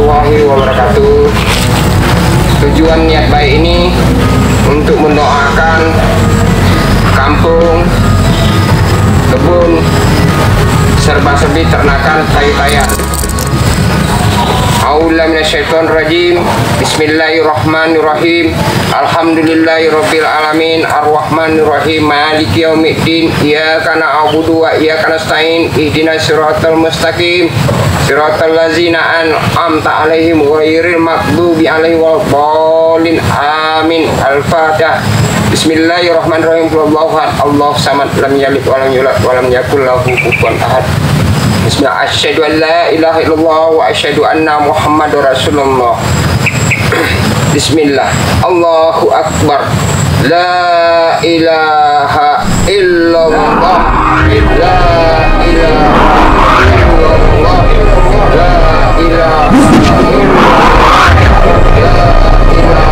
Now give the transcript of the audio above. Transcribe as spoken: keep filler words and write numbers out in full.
warahmatullahi wabarakatuh. Tujuan niat baik ini untuk mendoakan kampung, kebun, serba-serbi ternakan tayu-tayan. A'udzubillahi minasyaitonir rajim. Bismillahirrahmanirrahim. Alhamdulillahirabbil alamin arrahmanir rahim maliki yaumiddin. Iyyaka na'budu wa iyyaka nasta'in. Ihdinas siratal mustaqim. Siratal ladzina an'amta 'alaihim ghairil maghdubi 'alaihim waladdallin. Amin. Al-Fatihah. Bismillahirrahmanirrahim. Allahu ahad, Allahu samad, lam yalid wa lam yulad wa lam yakul lahu kufuwan ahad. Bismillah, asyhadu an la ilaha illallah wa asyhadu anna Muhammadar Rasulullah. Bismillah, Allahu Akbar. La ilaha illallah. La ilaha illallah. La ilaha illallah. La ilaha